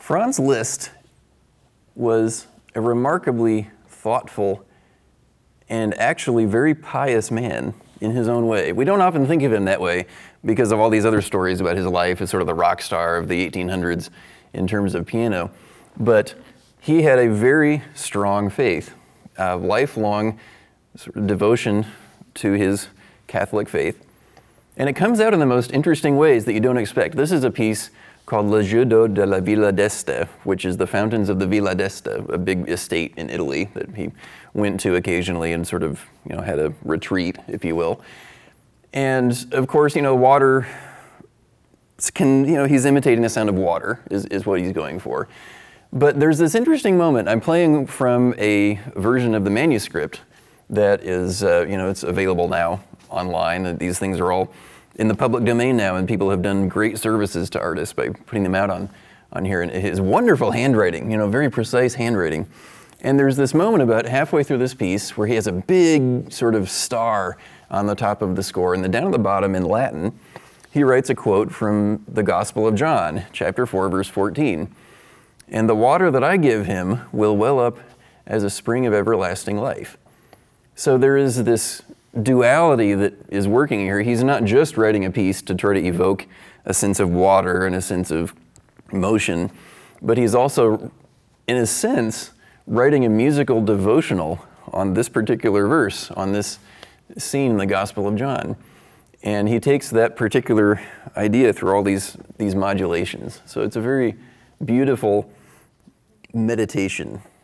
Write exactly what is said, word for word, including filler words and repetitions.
Franz Liszt was a remarkably thoughtful and actually very pious man in his own way. We don't often think of him that way because of all these other stories about his life as sort of the rock star of the eighteen hundreds in terms of piano. But he had a very strong faith, a lifelong sort of devotion to his Catholic faith. And it comes out in the most interesting ways that you don't expect. This is a piece called Le Jeu d'eau de la Villa d'Este, which is the fountains of the Villa d'Este, a big estate in Italy that he went to occasionally and sort of, you know, had a retreat, if you will. And of course, you know, water can, you know, he's imitating the sound of water is, is what he's going for. But there's this interesting moment. I'm playing from a version of the manuscript that is, uh, you know, it's available now online. These things are all in the public domain now, and people have done great services to artists by putting them out on, on here. And his wonderful handwriting, you know, very precise handwriting. And there's this moment about halfway through this piece where he has a big sort of star on the top of the score, and then down at the bottom in Latin, he writes a quote from the Gospel of John, chapter four, verse fourteen. And the water that I give him will well up as a spring of everlasting life. So there is this duality that is working here. He's not just writing a piece to try to evoke a sense of water and a sense of motion, but he's also, in a sense, writing a musical devotional on this particular verse, on this scene in the Gospel of John. And he takes that particular idea through all these, these modulations. So it's a very beautiful meditation